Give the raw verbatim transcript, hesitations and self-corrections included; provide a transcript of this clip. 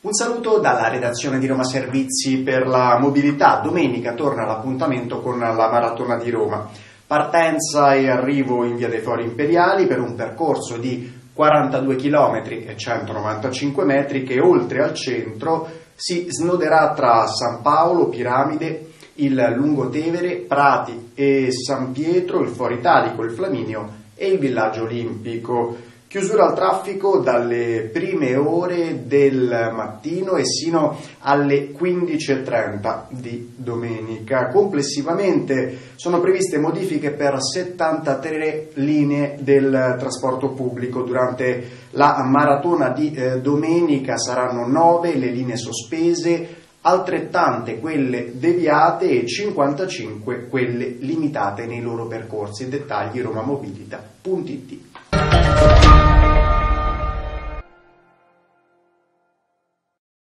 Un saluto dalla redazione di Roma Servizi per la Mobilità. Domenica torna l'appuntamento con la Maratona di Roma. Partenza e arrivo in via dei Fori Imperiali per un percorso di quarantadue chilometri e centonovantacinque metri che oltre al centro si snoderà tra San Paolo, Piramide, il Lungotevere, Prati e San Pietro, il Foro Italico, il Flaminio e il Villaggio Olimpico. Chiusura al traffico dalle prime ore del mattino e sino alle quindici e trenta di domenica. Complessivamente sono previste modifiche per settantatré linee del trasporto pubblico. Durante la maratona di eh, domenica saranno nove le linee sospese, altrettante quelle deviate e cinquantacinque quelle limitate nei loro percorsi. Dettagli romamobilita punto it.